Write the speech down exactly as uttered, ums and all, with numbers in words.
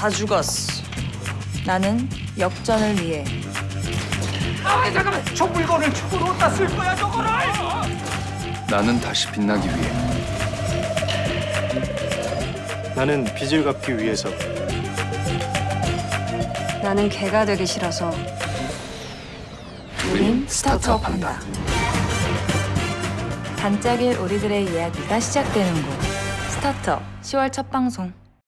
다 죽었어. 나는 역전을 위해. 아, 잠깐만! 저 물건을 죽으로 어디다 쓸 거야, 저거를! 나는 다시 빛나기 위해. 나는 빚을 갚기 위해서. 나는 개가 되기 싫어서. 우린 스타트업한다. 반짝일 우리들의 이야기가 시작되는 곳. 스타트업 시월 첫 방송.